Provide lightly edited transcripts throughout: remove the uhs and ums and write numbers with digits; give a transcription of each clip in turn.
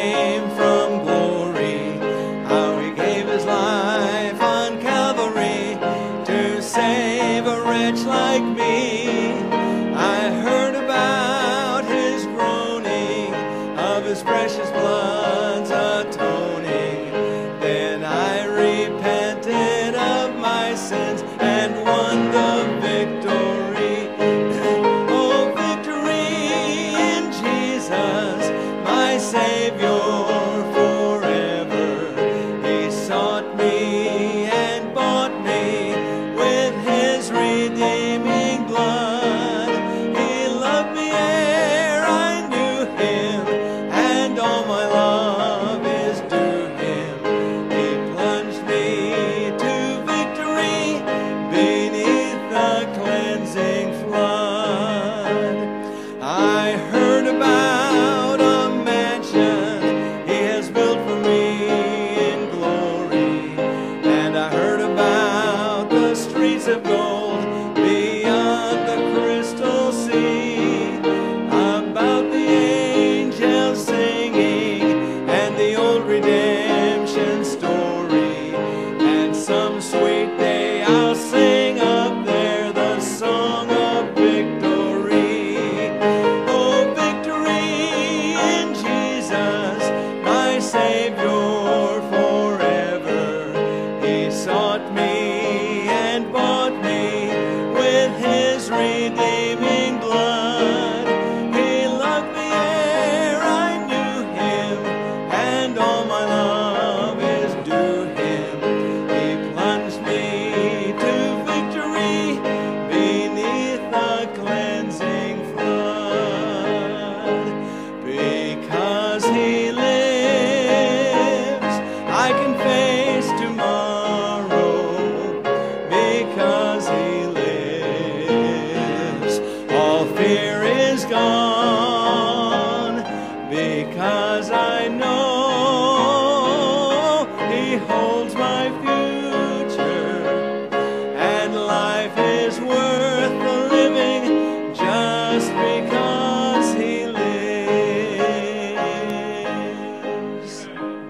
came from glory, how he gave his life on Calvary to save a wretch like me. I heard about his groaning, of his precious blood's atoning. Then I repented of my sins and won the victory. Oh, victory in Jesus, my Savior forever. He sought me and bought me with his redeeming blood. He loved me ere I knew him, and all my love is due him. He plunged me to victory beneath the cleansing flood. I heard about a mansion he has built for me in glory, and I heard about the streets of gold beyond the crystal sea, about the angels singing and the old redemption story. And some sweet day I'll sing up there the song of victory. Oh, victory in Jesus, my Savior forever. He sought me and bought me with his redeeming blood. He loved me ere I knew him, and all my love is due him. He plunged me to victory beneath the cleansing flood. Because he lives, I can face tomorrow. Because he lives, all fear is gone. Because I know he holds my future, and life is worth the living just because he lives.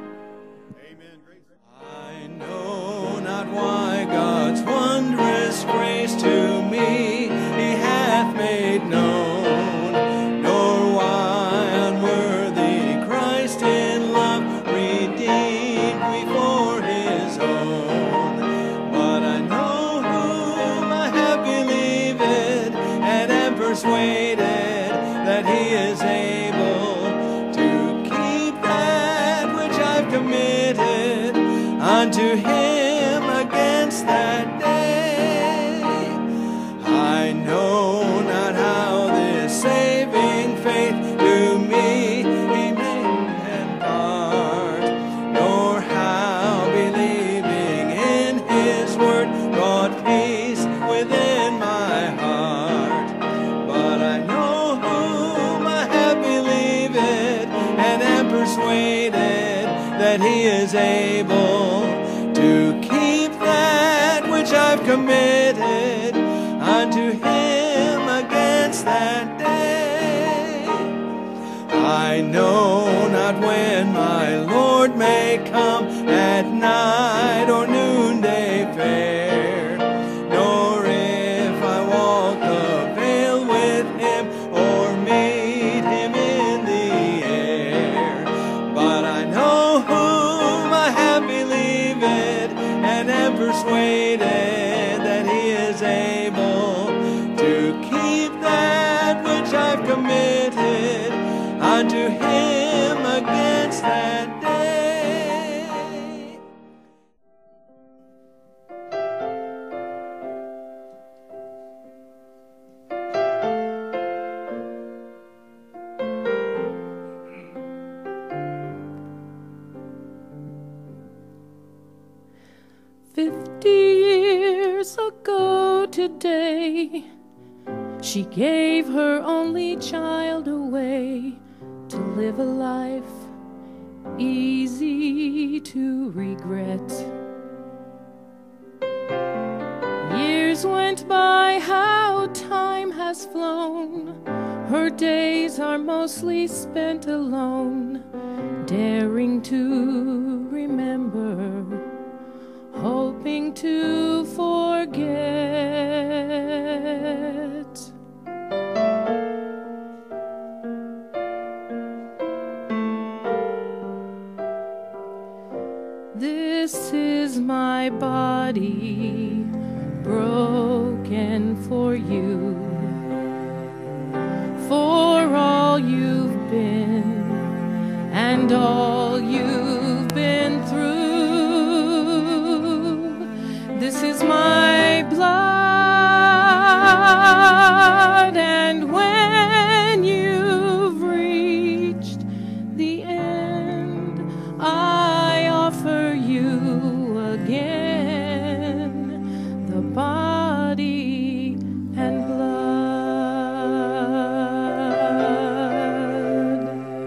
I know not why God's wondrous grace to me he hath made known, nor why unworthy Christ in love redeemed me for his own. But I know whom I have believed, and am persuaded that he is able to keep that which I've committed unto him against that day. I know not how this saving faith to me he may impart, nor how believing in his word brought peace within my heart. But I know whom I have believed, and am persuaded that he is able to keep that which I've committed unto him against that day. I know not when my Lord may come, at night or noonday fair, nor if I walk the vale with him or meet him in the air. But I know whom I have believed, and am persuaded that he is able to keep that which I've committed unto him against that day. Years ago today, she gave her only child away to live a life easy to regret. Years went by, how time has flown. Her days are mostly spent alone, daring to remember, hoping to forget. This is my body broken for you, for all you've been and all you've been through. This is my blood, and when you've reached the end, I offer you again the body and blood.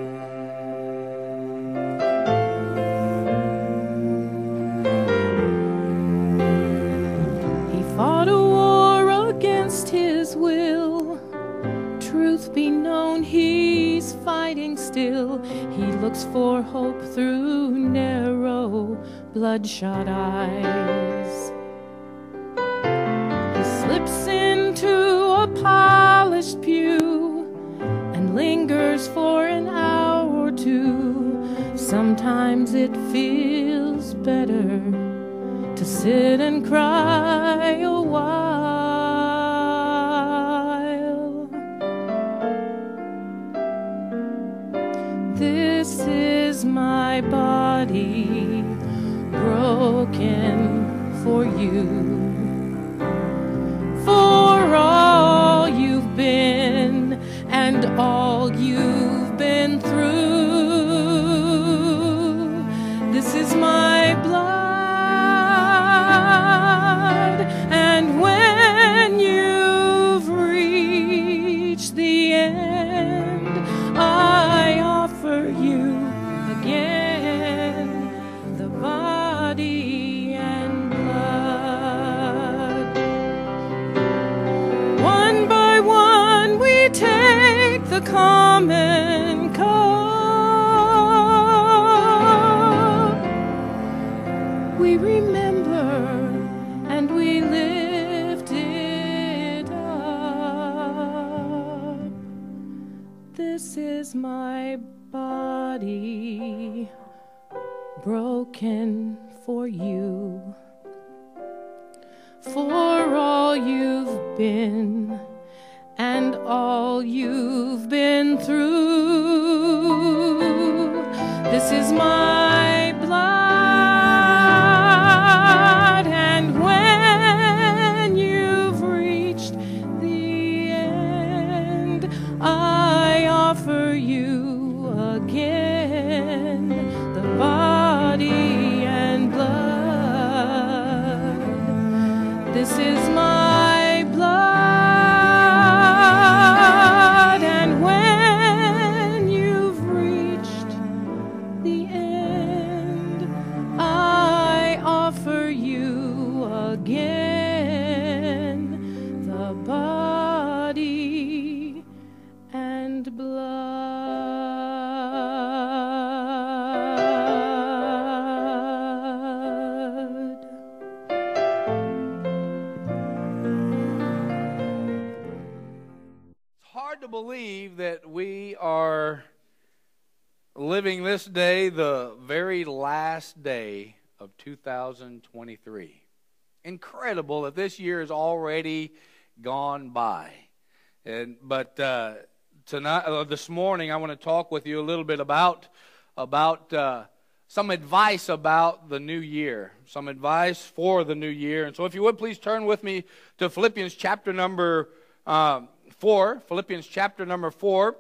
He fought a war against his will. Truth be known, he's fighting still. He looks for hope through narrow, bloodshot eyes. He slips into a polished pew and lingers for an hour or two. Sometimes it feels better to sit and cry a while. This is my body broken for you, for all you've been and all you've been through. This is my blood, and when you've reached the end, I offer you again the body and blood. One by one we take the common cup. We remember and we lift it up. This is my body broken for you, for all you've been and all you've been through. This is my blood, and when you've reached the end, I offer you again the body and blood. This is my blood, and when you've reached the end, I offer you again the body and blood. It's hard to believe that we are living this day, the very last day of 2023. Incredible that this year has already gone by. But tonight, this morning, I want to talk with you a little bit about some advice about the new year, some advice for the new year. And so, if you would please turn with me to Philippians chapter number 4. Philippians chapter number 4.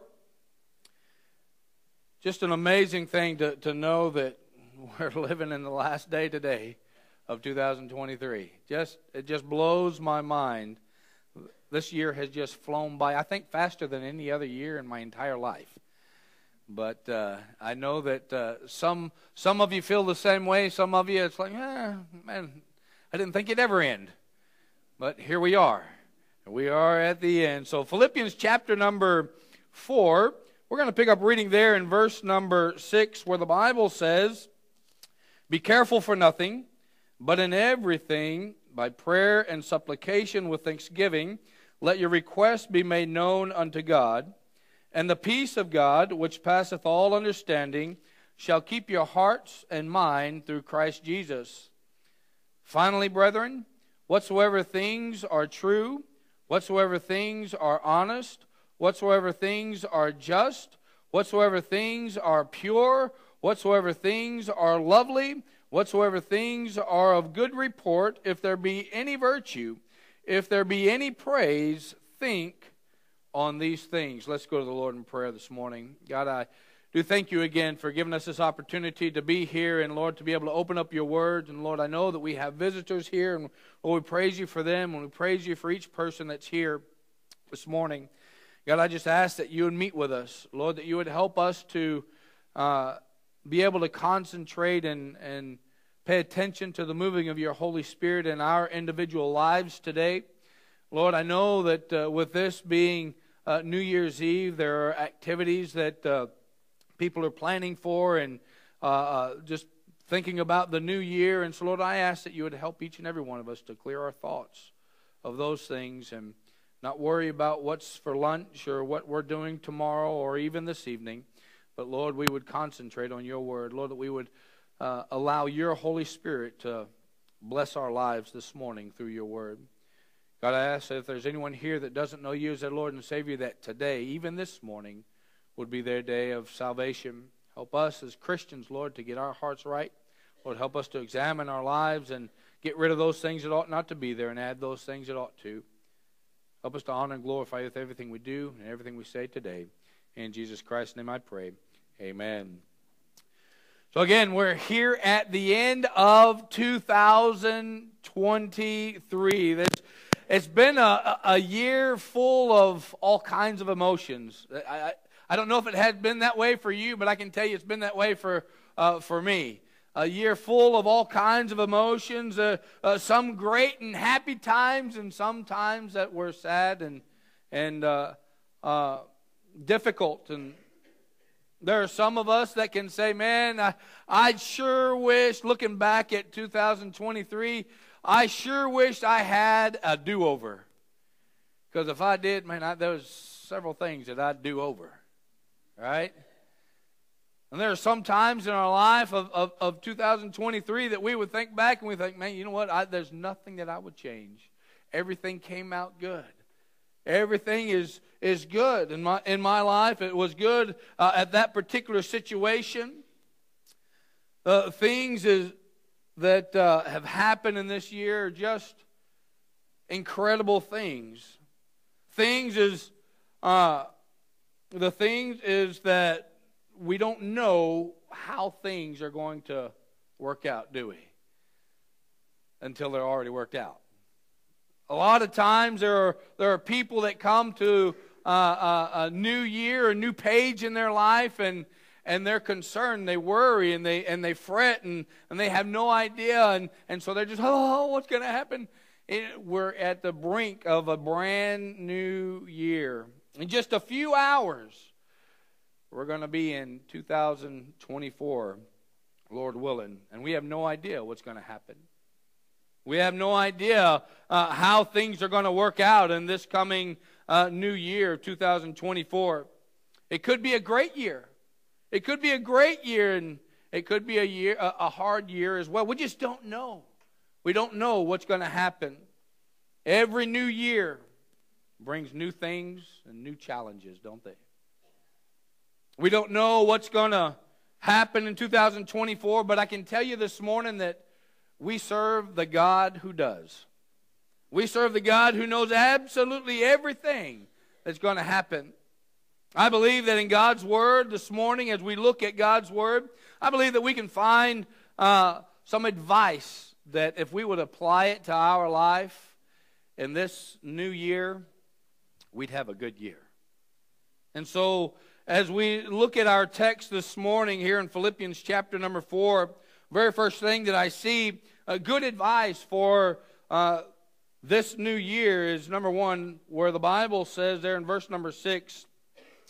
Just an amazing thing to know that we're living in the last day today of 2023. It just blows my mind. This year has just flown by, I think, faster than any other year in my entire life. But I know that some of you feel the same way. Some of you, it's like, man, I didn't think it'd ever end. But here we are. We are at the end. So Philippians chapter number 4, We're going to pick up reading there in verse number 6, where the Bible says, "Be careful for nothing, but in everything, by prayer and supplication with thanksgiving, let your requests be made known unto God. And the peace of God, which passeth all understanding, shall keep your hearts and mind through Christ Jesus. Finally, brethren, whatsoever things are true, whatsoever things are honest, whatsoever things are just, whatsoever things are pure, whatsoever things are lovely, whatsoever things are of good report, if there be any virtue, if there be any praise, think on these things." Let's go to the Lord in prayer this morning. God, I do thank you again for giving us this opportunity to be here, and Lord, to be able to open up your word. And Lord, I know that we have visitors here, and Lord, we praise you for them, and we praise you for each person that's here this morning. God, I just ask that you would meet with us. Lord, that you would help us to be able to concentrate and pay attention to the moving of your Holy Spirit in our individual lives today. Lord, I know that with this being New Year's Eve, there are activities that people are planning for and just thinking about the new year. And so, Lord, I ask that you would help each and every one of us to clear our thoughts of those things and not worry about what's for lunch or what we're doing tomorrow or even this evening. But, Lord, we would concentrate on your word. Lord, that we would allow your Holy Spirit to bless our lives this morning through your word. God, I ask that if there's anyone here that doesn't know you as their Lord and Savior, that today, even this morning, would be their day of salvation. Help us as Christians, Lord, to get our hearts right. Lord, help us to examine our lives and get rid of those things that ought not to be there and add those things that ought to. Help us to honor and glorify you with everything we do and everything we say today. In Jesus Christ's name I pray. Amen. So again, we're here at the end of 2023. It's been a year full of all kinds of emotions. I don't know if it has been that way for you, but I can tell you it's been that way for me. A year full of all kinds of emotions, some great and happy times, and some times that were sad and difficult. And there are some of us that can say, man, I sure wish, looking back at 2023, I sure wish I had a do-over. Because if I did, man, there was several things that I'd do over. Right? And there are some times in our life of 2023 that we would think back and we think, man, you know what? There's nothing that I would change. Everything came out good. Everything is good in my life. It was good at that particular situation. Things that have happened in this year are just incredible things. The things is that we don't know how things are going to work out, do we? Until they're already worked out. A lot of times there are people that come to a new year, a new page in their life, and they're concerned, they worry, and they fret, and they have no idea, and so they're just, oh, what's going to happen? We're at the brink of a brand new year. In just a few hours, we're going to be in 2024, Lord willing, and we have no idea what's going to happen. We have no idea how things are going to work out in this coming new year, 2024. It could be a great year. It could be a great year, and it could be a hard year as well. We just don't know. We don't know what's going to happen. Every new year brings new things and new challenges, don't they? We don't know what's going to happen in 2024, but I can tell you this morning that we serve the God who does. We serve the God who knows absolutely everything that's going to happen. I believe that in God's Word this morning, as we look at God's Word, I believe that we can find some advice that if we would apply it to our life in this new year, we'd have a good year. And so, as we look at our text this morning here in Philippians chapter number 4, very first thing that I see, good advice for this new year is, number one, where the Bible says there in verse number 6,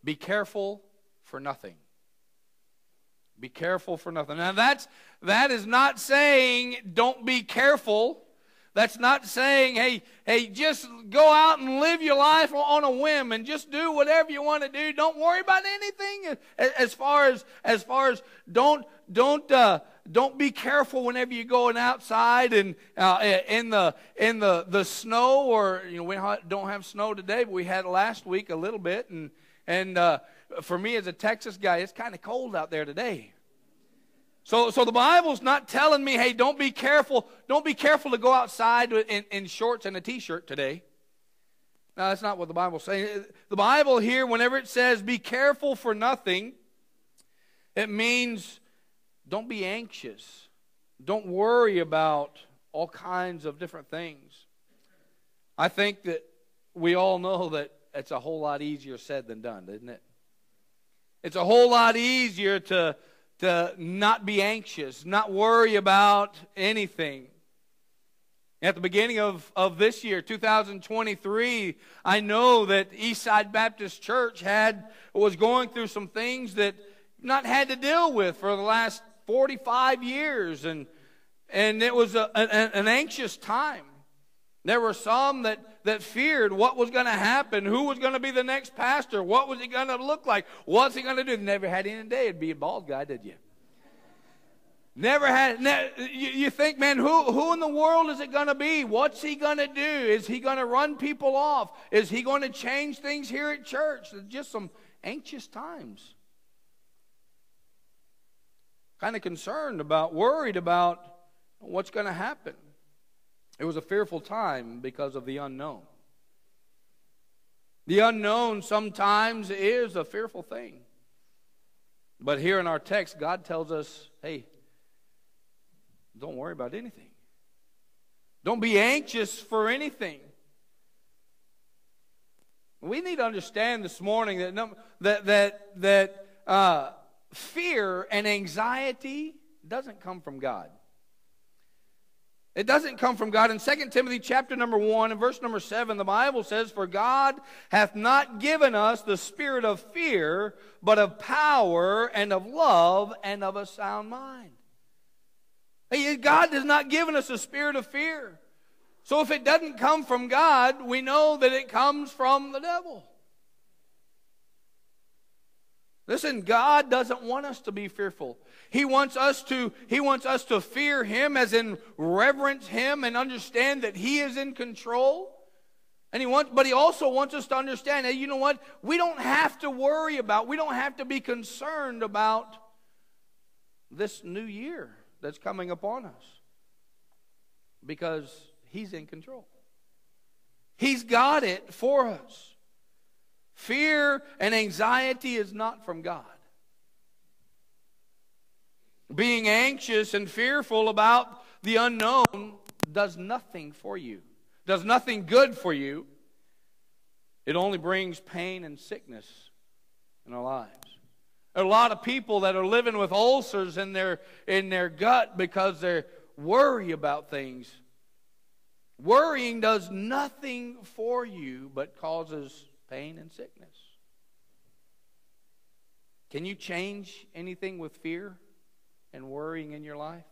Be careful for nothing. Be careful for nothing. Now that is not saying don't be careful. That's not saying, hey, just go out and live your life on a whim and just do whatever you want to do. Don't worry about anything. As far as don't be careful whenever you're going outside and in the snow, or we don't have snow today, but we had it last week a little bit, and for me as a Texas guy, it's kind of cold out there today. So the Bible's not telling me, hey, don't be careful. Don't be careful to go outside in shorts and a T-shirt today. No, that's not what the Bible's saying. The Bible here, whenever it says be careful for nothing, it means don't be anxious. Don't worry about all kinds of different things. I think that we all know that it's a whole lot easier said than done, isn't it? It's a whole lot easier to not be anxious, not worry about anything. At the beginning of this year, 2023, I know that Eastside Baptist Church was going through some things that not had to deal with for the last 45 years, and it was an anxious time. There were some that feared what was going to happen, who was going to be the next pastor, what was he going to look like, what's he going to do. Never had any day it'd be a bald guy, did you? Never had. You think, man, who in the world is it going to be? What's he going to do? Is he going to run people off? Is he going to change things here at church? Just some anxious times. Kind of concerned about, worried about what's going to happen. It was a fearful time because of the unknown. The unknown sometimes is a fearful thing. But here in our text, God tells us, hey, don't worry about anything. Don't be anxious for anything. We need to understand this morning that fear and anxiety doesn't come from God. It doesn't come from God. In 2 Timothy chapter number 1 and verse number 7, the Bible says, "For God hath not given us the spirit of fear, but of power and of love and of a sound mind." God has not given us a spirit of fear. So if it doesn't come from God, we know that it comes from the devil. Listen, God doesn't want us to be fearful. He wants us to fear Him, as in reverence Him and understand that He is in control. But He also wants us to understand that, you know what? We don't have to worry about, we don't have to be concerned about this new year that's coming upon us, because He's in control. He's got it for us. Fear and anxiety is not from God. Being anxious and fearful about the unknown does nothing for you, does nothing good for you. It only brings pain and sickness in our lives. There are a lot of people that are living with ulcers in their gut because they worry about things. Worrying does nothing for you but causes pain and sickness. Can you change anything with fear and worrying in your life?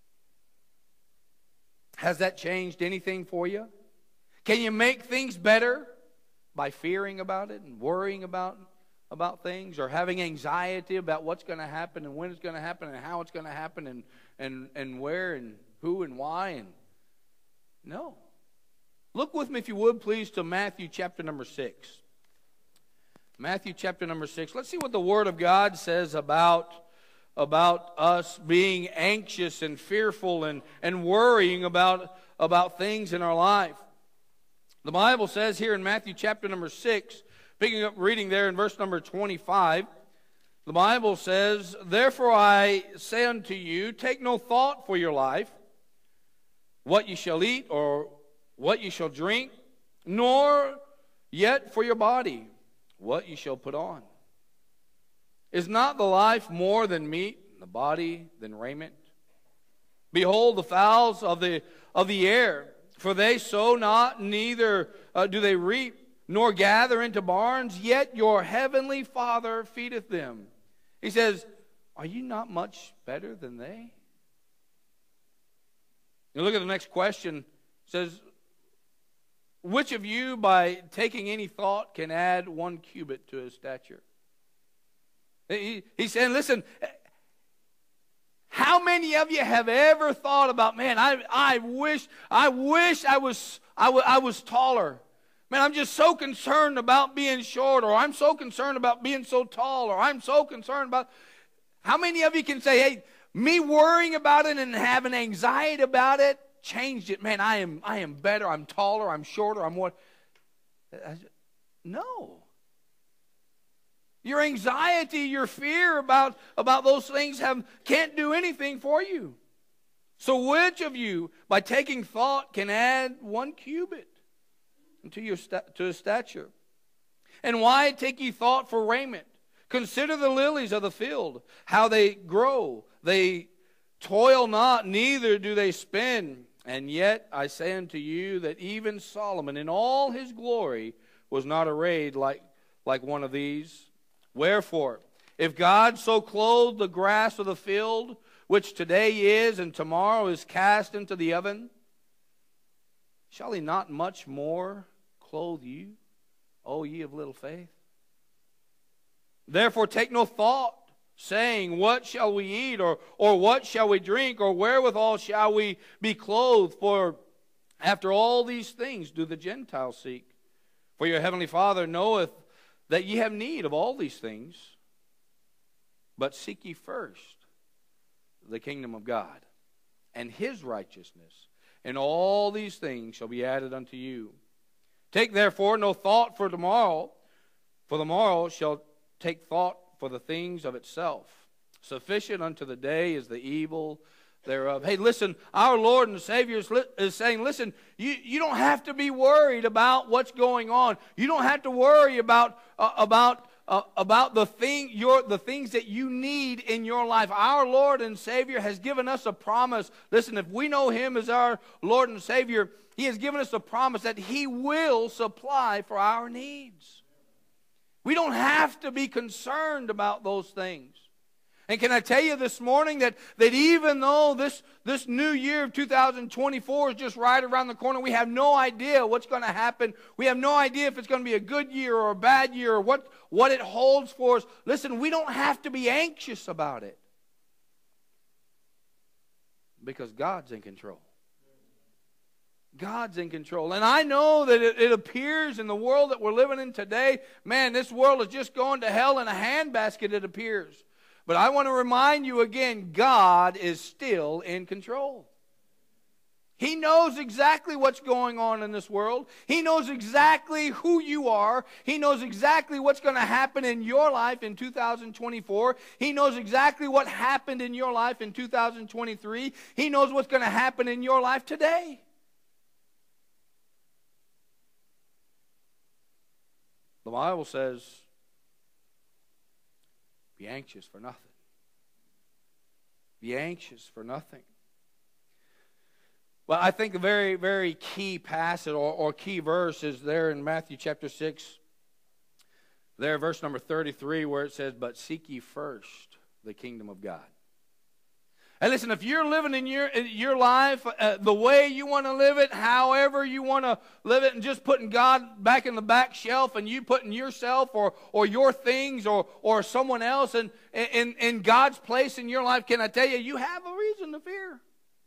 Has that changed anything for you? Can you make things better by fearing about it and worrying about things, or having anxiety about what's going to happen and when it's going to happen and how it's going to happen and where and who and why? And no. Look with me, if you would, please, to Matthew chapter number 6. Matthew chapter number 6. Let's see what the Word of God says about us being anxious and fearful and worrying about things in our life. The Bible says here in Matthew chapter number 6, picking up reading there in verse number 25, the Bible says, "Therefore I say unto you, take no thought for your life, what ye shall eat or what ye shall drink, nor yet for your body, what ye shall put on. Is not the life more than meat, and the body than raiment? Behold the fowls of the air, for they sow not, neither do they reap, nor gather into barns, yet your heavenly Father feedeth them. He says, are you not much better than they? You look at the next question. It says, which of you by taking any thought can add 1 cubit to his stature? He's saying, listen, how many of you have ever thought about, man, I wish I was taller. Man, I'm just so concerned about being short, or I'm so concerned about being so tall, or I'm so concerned about... How many of you can say, hey, me worrying about it and having anxiety about it changed it? Man, I am better, I'm taller, I'm shorter, I'm what? No. Your anxiety, your fear about those things can't do anything for you. So which of you, by taking thought, can add 1 cubit to his stature? And why take ye thought for raiment? Consider the lilies of the field, how they grow. They toil not, neither do they spin. And yet I say unto you that even Solomon in all his glory was not arrayed like one of these. Wherefore, if God so clothe the grass of the field, which today is and tomorrow is cast into the oven, shall he not much more clothe you, O ye of little faith? Therefore take no thought, saying, what shall we eat, or what shall we drink, or wherewithal shall we be clothed? For after all these things do the Gentiles seek. For your heavenly Father knoweth that ye have need of all these things. But seek ye first the kingdom of God and his righteousness, and all these things shall be added unto you. Take therefore no thought for tomorrow, for the morrow shall take thought for the things of itself. Sufficient unto the day is the evil thereof. Hey, listen, our Lord and Savior is saying, listen, you don't have to be worried about what's going on. You don't have to worry about the things that you need in your life. Our Lord and Savior has given us a promise. Listen, if we know him as our Lord and Savior, he has given us a promise that he will supply for our needs. We don't have to be concerned about those things. And can I tell you this morning that even though this new year of 2024 is just right around the corner, we have no idea what's going to happen. We have no idea if it's going to be a good year or a bad year or what it holds for us. Listen, we don't have to be anxious about it, because God's in control. God's in control. And I know that it appears in the world that we're living in today, man, this world is just going to hell in a handbasket, it appears. But I want to remind you again, God is still in control. He knows exactly what's going on in this world. He knows exactly who you are. He knows exactly what's going to happen in your life in 2024. He knows exactly what happened in your life in 2023. He knows what's going to happen in your life today. The Bible says, be anxious for nothing. Be anxious for nothing. Well, I think a very, very key passage or key verse is there in Matthew chapter 6. There, verse number 33, where it says, but seek ye first the kingdom of God. And listen, if you're living in your life the way you want to live it, however you want to live it, and just putting God back in the back shelf, and you putting yourself or your things or someone else in God's place in your life, can I tell you, you have a reason to fear.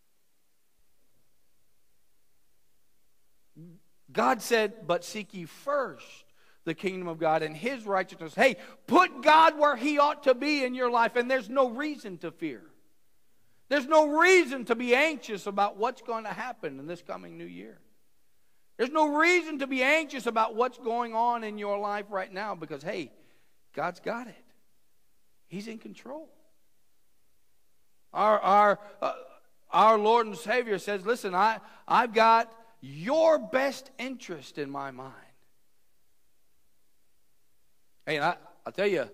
God said, but seek ye first the kingdom of God and his righteousness. Hey, put God where he ought to be in your life, and there's no reason to fear. There's no reason to be anxious about what's going to happen in this coming new year. There's no reason to be anxious about what's going on in your life right now, because, hey, God's got it. He's in control. Our Lord and Savior says, listen, I've got your best interest in my mind. Hey, and I'll tell you,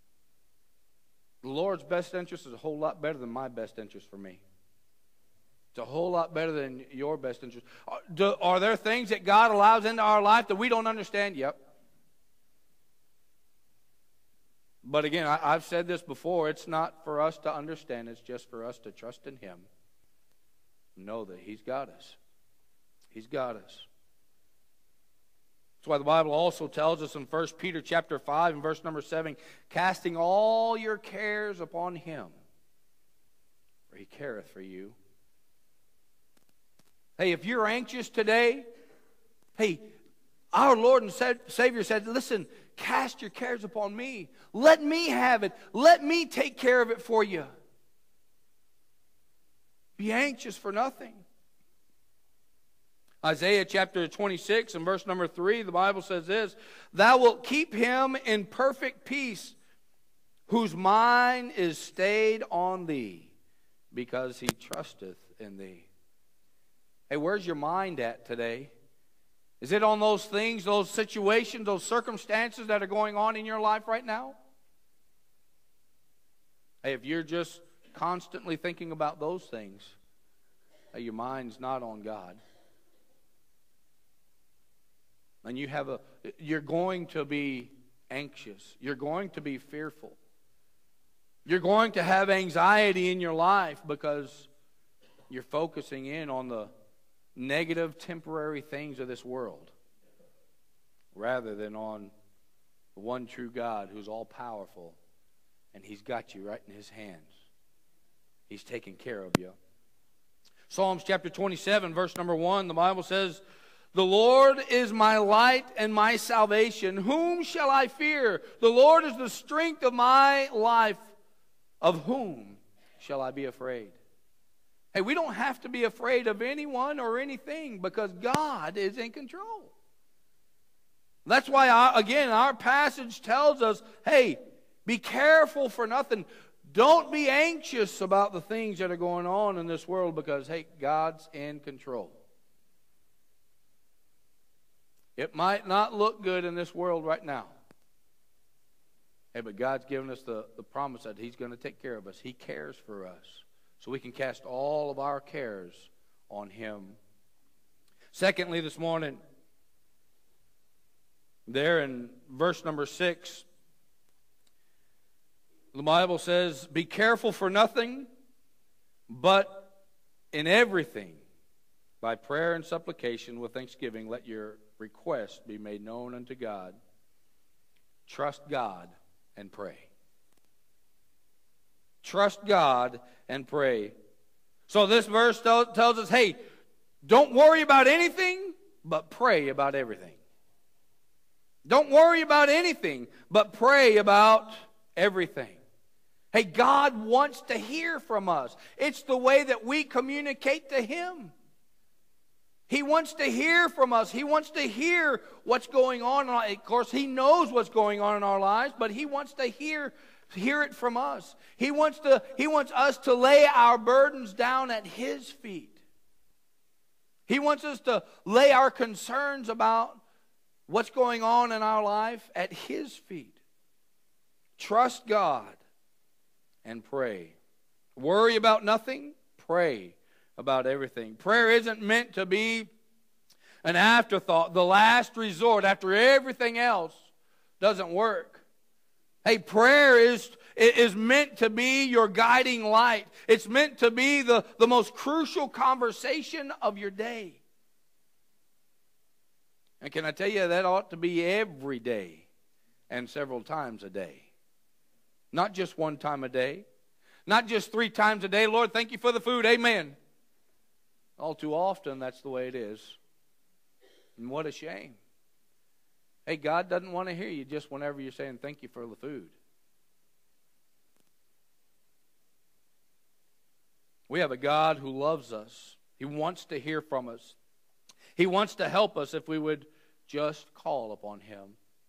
the Lord's best interest is a whole lot better than my best interest for me. It's a whole lot better than your best interest. Are there things that God allows into our life that we don't understand? Yep. But again, I've said this before. It's not for us to understand. It's just for us to trust in Him. Know that He's got us. He's got us. That's why the Bible also tells us in 1 Peter chapter 5 and verse number 7, casting all your cares upon Him, for He careth for you. Hey, if you're anxious today, hey, our Lord and Savior said, listen, cast your cares upon me. Let me have it. Let me take care of it for you. Be anxious for nothing. Isaiah chapter 26 and verse number 3, the Bible says this, thou wilt keep him in perfect peace, whose mind is stayed on thee, because he trusteth in thee. Hey, where's your mind at today? Is it on those things, those situations, those circumstances that are going on in your life right now? Hey, if you're just constantly thinking about those things, hey, your mind's not on God. And you're going to be anxious. You're going to be fearful. You're going to have anxiety in your life because you're focusing in on the negative, temporary things of this world rather than on the one true God who's all-powerful, and He's got you right in His hands. He's taking care of you. Psalms chapter 27, verse number 1, the Bible says, the Lord is my light and my salvation. Whom shall I fear? The Lord is the strength of my life. Of whom shall I be afraid? Hey, we don't have to be afraid of anyone or anything because God is in control. That's why, our passage tells us, hey, be careful for nothing. Don't be anxious about the things that are going on in this world because, hey, God's in control. It might not look good in this world right now. Hey, but God's given us the promise that He's going to take care of us. He cares for us. So we can cast all of our cares on Him. Secondly, this morning, there in verse number 6, the Bible says, be careful for nothing, but in everything, by prayer and supplication with thanksgiving, let your requests be made known unto God. Trust God and pray. Trust God and pray. So this verse tells us, hey, don't worry about anything, but pray about everything. Don't worry about anything, but pray about everything. Hey, God wants to hear from us. It's the way that we communicate to Him. He wants to hear from us. He wants to hear what's going on. Of course, He knows what's going on in our lives, but He wants to hear it from us. He wants us to lay our burdens down at His feet. He wants us to lay our concerns about what's going on in our life at His feet. Trust God and pray. Worry about nothing, pray about everything. Prayer isn't meant to be an afterthought, the last resort after everything else doesn't work. Hey, prayer is meant to be your guiding light. It's meant to be the most crucial conversation of your day. And can I tell you, that ought to be every day and several times a day. Not just one time a day. Not just 3 times a day. Lord, thank you for the food. Amen. All too often, that's the way it is. And what a shame. Hey, God doesn't want to hear you just whenever you're saying thank you for the food. We have a God who loves us. He wants to hear from us. He wants to help us if we would just call upon Him.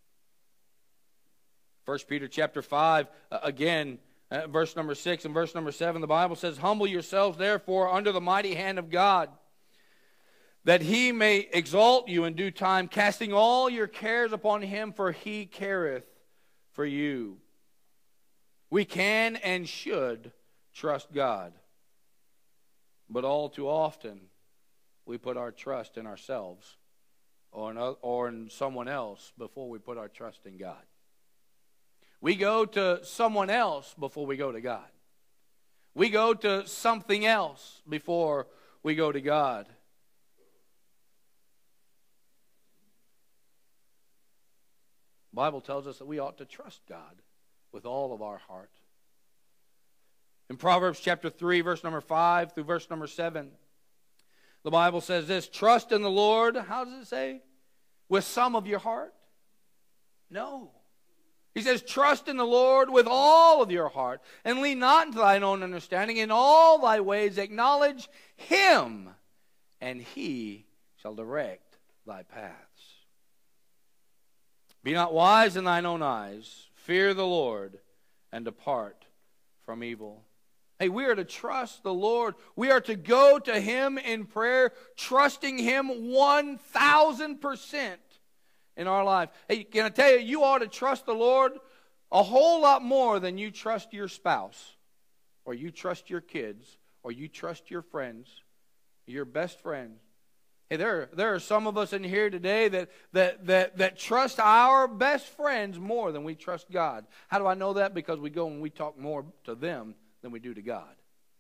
1 Peter chapter 5, again, verse number 6 and verse number 7, the Bible says, humble yourselves therefore under the mighty hand of God, that He may exalt you in due time, casting all your cares upon Him, for He careth for you. We can and should trust God. But all too often, we put our trust in ourselves or in someone else before we put our trust in God. We go to someone else before we go to God. We go to something else before we go to God. The Bible tells us that we ought to trust God with all of our heart. In Proverbs chapter 3, verse number 5 through verse number 7, the Bible says this: trust in the Lord, how does it say? With some of your heart? No. He says, trust in the Lord with all of your heart, and lean not into thine own understanding. In all thy ways acknowledge Him, and He shall direct thy paths. Be not wise in thine own eyes. Fear the Lord, and depart from evil. Hey, we are to trust the Lord. We are to go to Him in prayer, trusting Him 1,000% in our life. Hey, can I tell you, you ought to trust the Lord a whole lot more than you trust your spouse, or you trust your kids, or you trust your friends, your best friends. Hey, there are some of us in here today that trust our best friends more than we trust God. How do I know that? Because we go and we talk more to them than we do to God.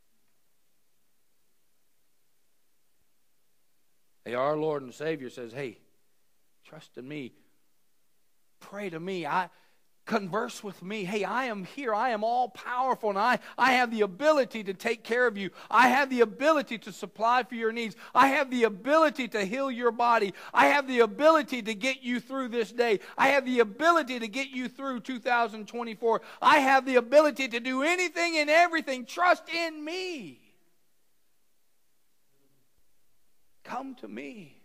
Hey, our Lord and Savior says, hey, trust in me. Pray to me. Converse with me. Hey, I am here. I am all powerful, and I have the ability to take care of you. I have the ability to supply for your needs. I have the ability to heal your body. I have the ability to get you through this day. I have the ability to get you through 2024. I have the ability to do anything and everything. Trust in me. Come to me.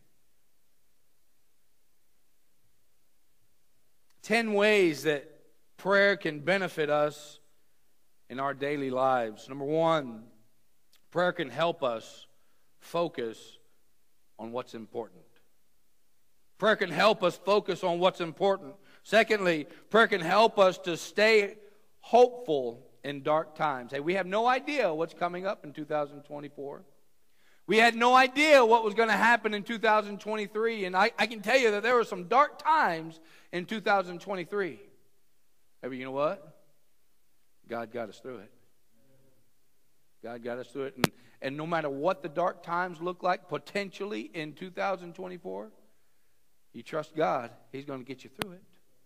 10 ways that prayer can benefit us in our daily lives. Number 1, prayer can help us focus on what's important. Prayer can help us focus on what's important. Secondly, prayer can help us to stay hopeful in dark times. Hey, we have no idea what's coming up in 2024. We had no idea what was going to happen in 2023, and I can tell you that there were some dark times in 2023. But you know what? God got us through it. God got us through it. And no matter what the dark times look like potentially in 2024, you trust God, He's going to get you through it.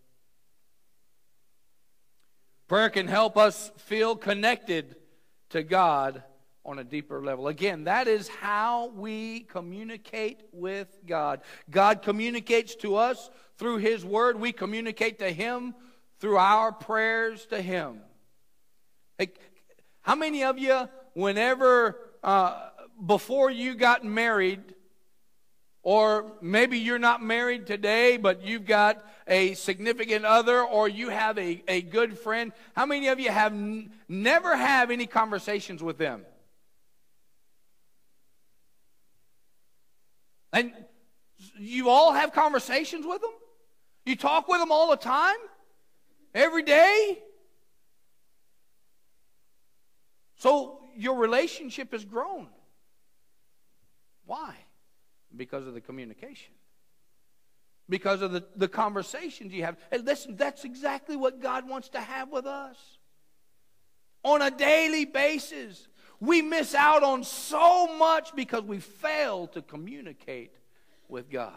Prayer can help us feel connected to God on a deeper level. Again, that is how we communicate with God. God communicates to us through His Word. We communicate to Him through our prayers to Him. Hey, how many of you, whenever, before you got married, or maybe you're not married today, but you've got a significant other, or you have a good friend, how many of you have never have any conversations with them? And you all have conversations with them? You talk with them all the time? Every day? So your relationship has grown. Why? Because of the communication. Because of the conversations you have. And listen, that's exactly what God wants to have with us. On a daily basis. We miss out on so much because we fail to communicate with God.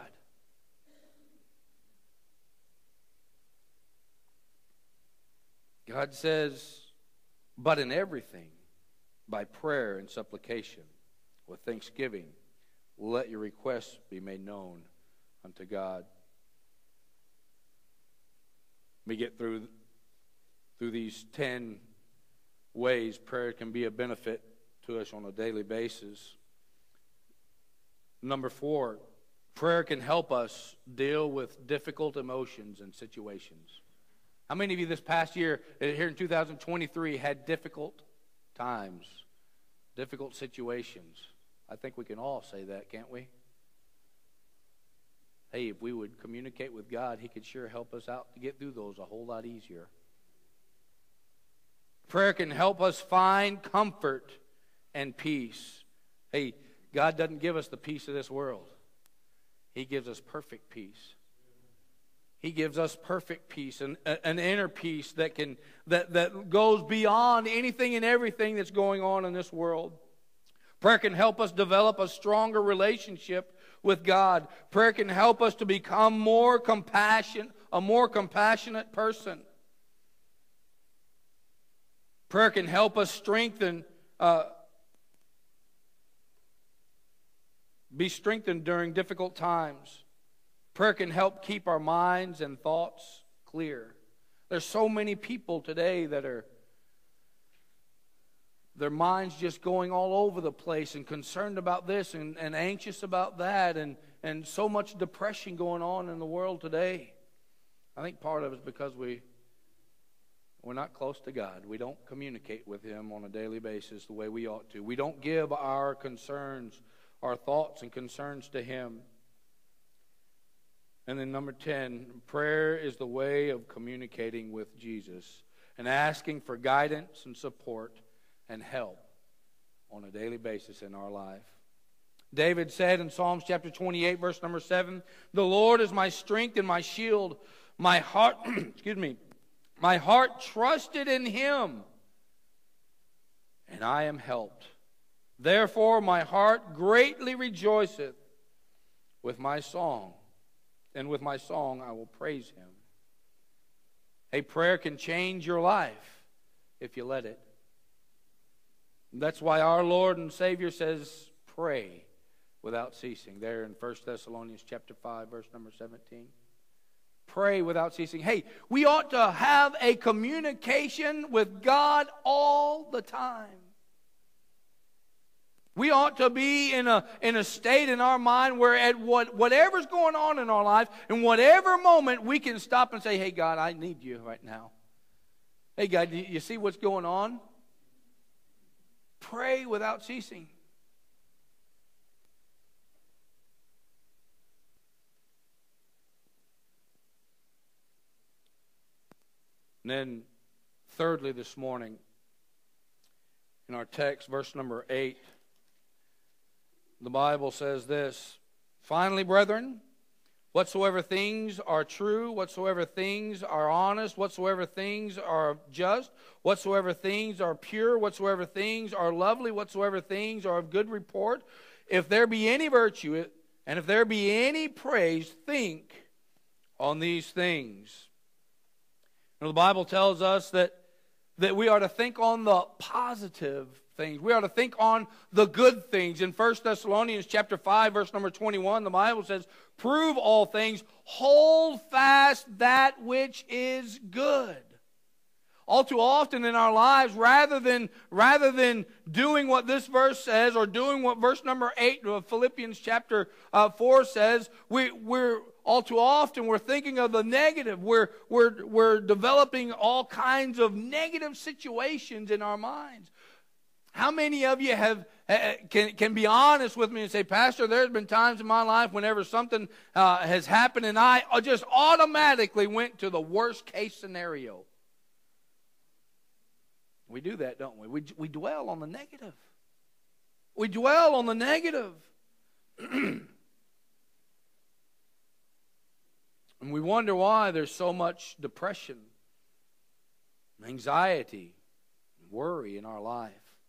God says, but in everything, by prayer and supplication, with thanksgiving, let your requests be made known unto God. We get through these 10 ways prayer can be a benefit to us on a daily basis. Number 4, prayer can help us deal with difficult emotions and situations. How many of you this past year, here in 2023, had difficult times, difficult situations? I think we can all say that, can't we? Hey, if we would communicate with God, He could sure help us out to get through those a whole lot easier. Prayer can help us find comfort and peace. Hey, God doesn't give us the peace of this world. He gives us perfect peace. He gives us perfect peace, an inner peace that goes beyond anything and everything that's going on in this world. Prayer can help us develop a stronger relationship with God. Prayer can help us to become a more compassionate person. Prayer can help us be strengthened during difficult times. Prayer can help keep our minds and thoughts clear. There's so many people today that are their minds just going all over the place and concerned about this and anxious about that and so much depression going on in the world today. I think part of it is because we're not close to God. We don't communicate with Him on a daily basis the way we ought to. We don't give our concerns, our thoughts and concerns to Him. And then number 10, prayer is the way of communicating with Jesus and asking for guidance and support and help on a daily basis in our life. David said in Psalms chapter 28, verse number 7, "The Lord is my strength and my shield. My heart, my heart trusted in Him, and I am helped. Therefore my heart greatly rejoiceth with my song, and with my song I will praise Him." A prayer can change your life if you let it. That's why our Lord and Savior says, pray without ceasing. There in 1 Thessalonians chapter 5, verse number 17. Pray without ceasing. Hey, we ought to have a communication with God all the time. We ought to be in a state in our mind where at whatever's going on in our life, in whatever moment, we can stop and say, hey, God, I need you right now. Hey, God, you see what's going on? Pray without ceasing. And then, thirdly, this morning, in our text, verse number 8, the Bible says this: "Finally, brethren, whatsoever things are true, whatsoever things are honest, whatsoever things are just, whatsoever things are pure, whatsoever things are lovely, whatsoever things are of good report, if there be any virtue, and if there be any praise, think on these things." Now, the Bible tells us that we are to think on the positive things. We are to think on the good things. In 1 Thessalonians chapter 5, verse number 21, the Bible says, "Prove all things, hold fast that which is good." All too often in our lives, rather than doing what this verse says or doing what verse number 8 of Philippians chapter 4 says, we're all too often we're thinking of the negative. We're developing all kinds of negative situations in our minds. How many of you can be honest with me and say, "Pastor, there's been times in my life whenever something has happened and I just automatically went to the worst case scenario"? We do that, don't we? We dwell on the negative. We dwell on the negative. And we wonder why there's so much depression, anxiety, and worry in our life.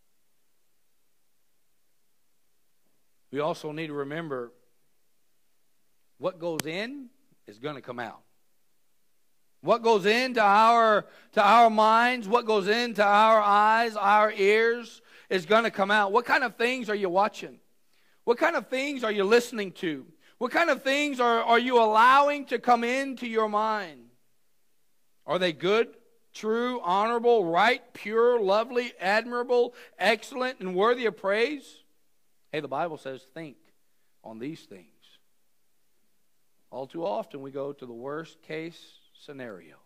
We also need to remember what goes in is going to come out. What goes into our minds, what goes into our eyes, our ears, is going to come out. What kind of things are you watching? What kind of things are you listening to? What kind of things are you allowing to come into your mind? Are they good, true, honorable, right, pure, lovely, admirable, excellent, and worthy of praise? Hey, the Bible says think on these things. All too often we go to the worst case scenario.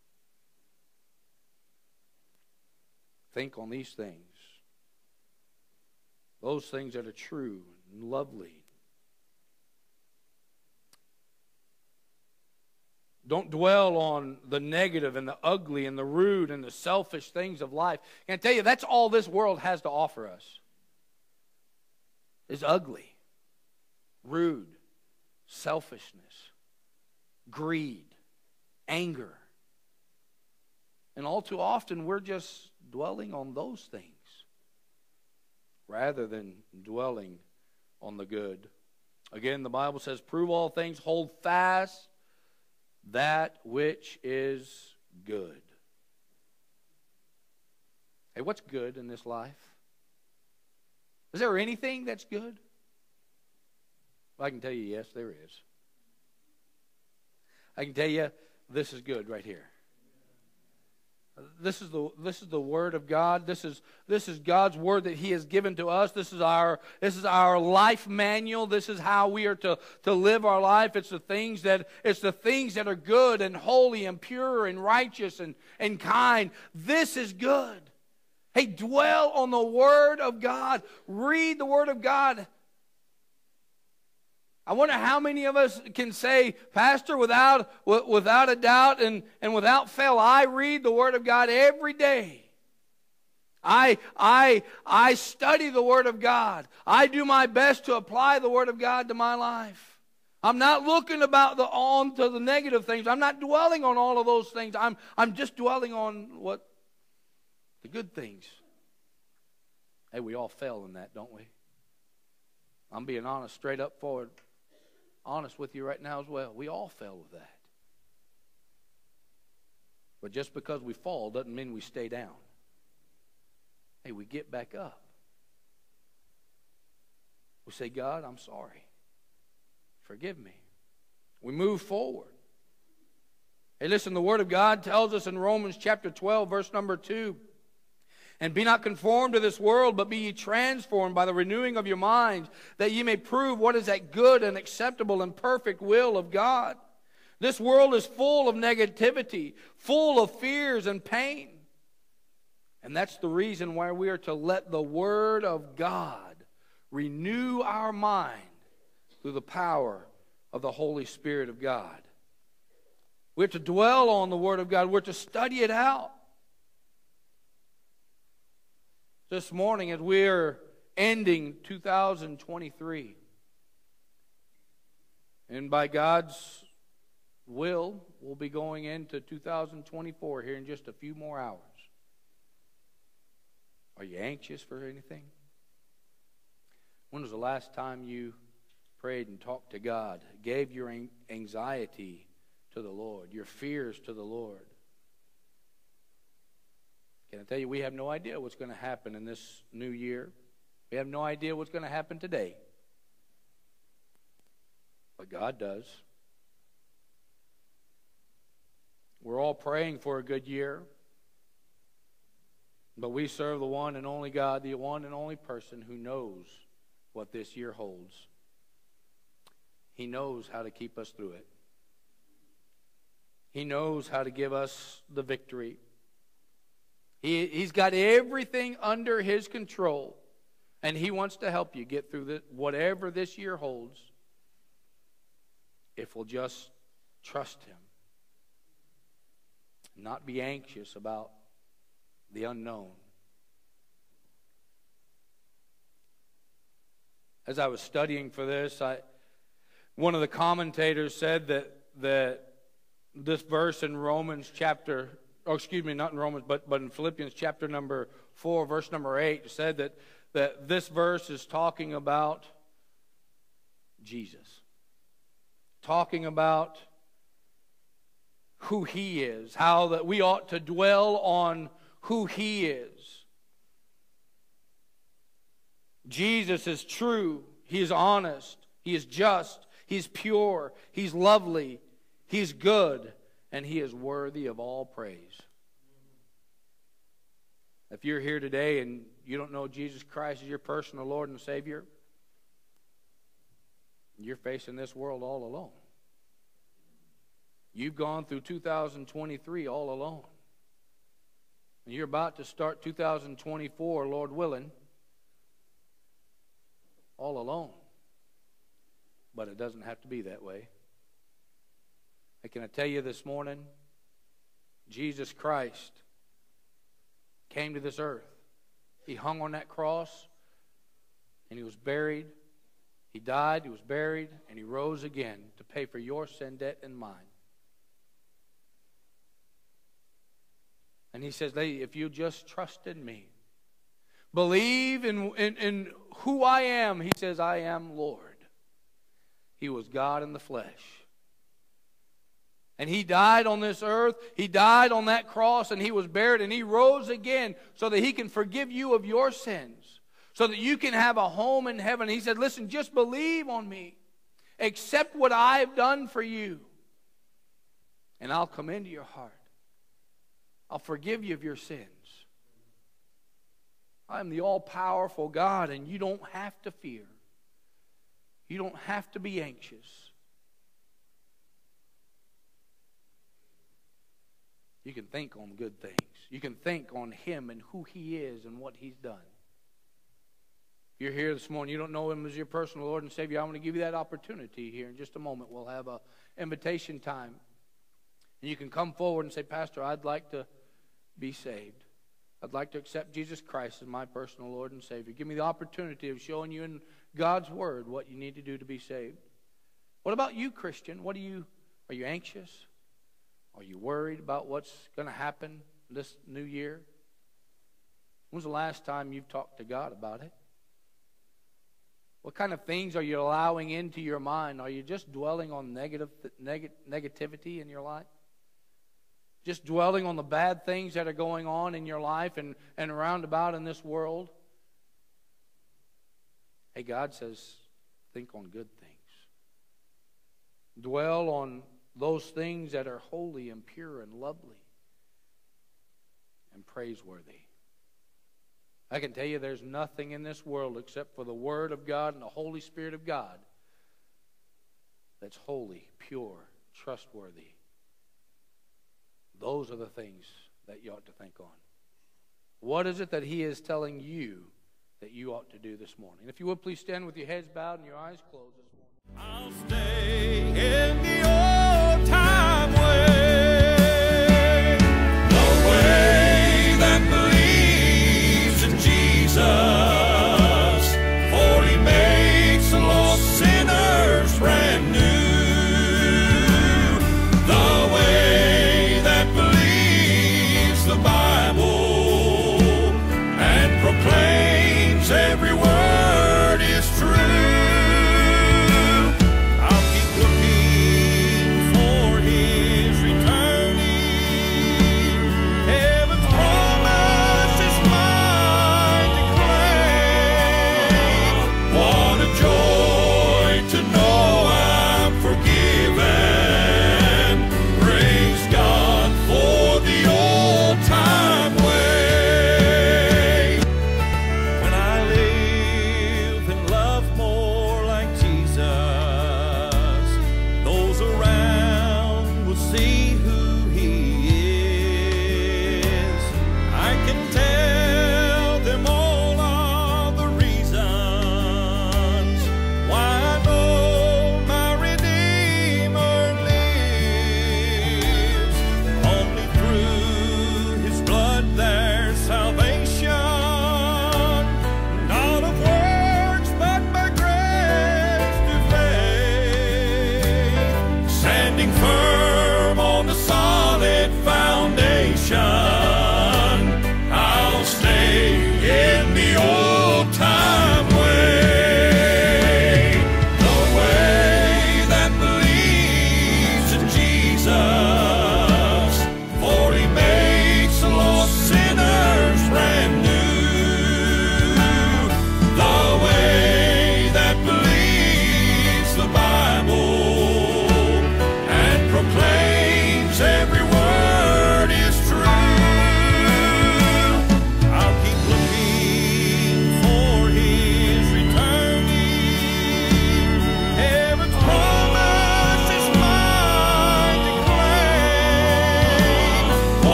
Think on these things. Those things that are true and lovely. Don't dwell on the negative and the ugly and the rude and the selfish things of life. And I tell you, that's all this world has to offer us. is ugly, rude, selfishness, greed, anger. And all too often we're just dwelling on those things rather than dwelling on the good. Again, the Bible says, prove all things, hold fast that which is good. Hey, what's good in this life? Is there anything that's good? Well, I can tell you, yes, there is. I can tell you, this is good right here. This is the Word of God. This is God's Word that He has given to us. This is our life manual. This is how we are to live our life. It's the things that are good and holy and pure and righteous and kind. This is good. Hey, dwell on the Word of God. Read the Word of God. I wonder how many of us can say, Pastor, without a doubt and without fail, I read the Word of God every day. I study the Word of God. I do my best to apply the Word of God to my life. I'm not looking on to the negative things. I'm not dwelling on all of those things. I'm just dwelling on the good things. Hey, we all fail in that, don't we? I'm being honest, straight up forward. Honest with you right now as well. We all fail with that. But just because we fall doesn't mean we stay down. Hey, we get back up. We say, God, I'm sorry. Forgive me. We move forward. Hey, listen, the Word of God tells us in Romans chapter 12, verse number 2, and be not conformed to this world, but be ye transformed by the renewing of your minds, that ye may prove what is that good and acceptable and perfect will of God. This world is full of negativity, full of fears and pain. And that's the reason why we are to let the Word of God renew our mind through the power of the Holy Spirit of God. We're to dwell on the Word of God. We're to study it out. This morning, as we're ending 2023, and by God's will, we'll be going into 2024 here in just a few more hours. Are you anxious for anything? When was the last time you prayed and talked to God, gave your anxiety to the Lord, your fears to the Lord? Can I tell you, we have no idea what's going to happen in this new year. We have no idea what's going to happen today. But God does. We're all praying for a good year. But we serve the one and only God, the one and only person who knows what this year holds. He knows how to keep us through it. He knows how to give us the victory. He's got everything under His control, and He wants to help you get through whatever this year holds if we'll just trust Him. Not be anxious about the unknown. As I was studying for this, one of the commentators said that this verse in Romans chapter, not in Romans, but in Philippians chapter number 4, verse number 8, said that this verse is talking about Jesus. Talking about who He is, how that we ought to dwell on who He is. Jesus is true. He is honest. He is just. He's pure. He's lovely. He's good. And He is worthy of all praise. If you're here today and you don't know Jesus Christ as your personal Lord and Savior, you're facing this world all alone. You've gone through 2023 all alone. And you're about to start 2024, Lord willing, all alone. But it doesn't have to be that way. Can I tell you this morning, Jesus Christ came to this earth. He hung on that cross. and he was buried. He died, he was buried, and he rose again to pay for your sin debt and mine. And he says, hey, if you just trust in me, believe in who I am. He says, I am Lord. He was God in the flesh. And he died on this earth. He died on that cross, and he was buried, and he rose again so that he can forgive you of your sins, so that you can have a home in heaven. He said, listen, just believe on me. Accept what I've done for you, and I'll come into your heart. I'll forgive you of your sins. I'm the all-powerful God, and you don't have to fear. You don't have to be anxious. You can think on good things. You can think on Him and who He is and what He's done. If you're here this morning, you don't know Him as your personal Lord and Savior, I want to give you that opportunity here. In just a moment, we'll have an invitation time. And you can come forward and say, Pastor, I'd like to be saved. I'd like to accept Jesus Christ as my personal Lord and Savior. Give me the opportunity of showing you in God's Word what you need to do to be saved. What about you, Christian? Are you anxious? Are you worried about what's going to happen this new year? When's the last time you've talked to God about it? What kind of things are you allowing into your mind? Are you just dwelling on negativity in your life? Just dwelling on the bad things that are going on in your life and around about in this world? Hey, God says, think on good things. Dwell on those things that are holy and pure and lovely and praiseworthy. I can tell you there's nothing in this world except for the Word of God and the Holy Spirit of God that's holy, pure, trustworthy. Those are the things that you ought to think on. What is it that He is telling you that you ought to do this morning? If you would please stand with your heads bowed and your eyes closed this morning. I'll stay in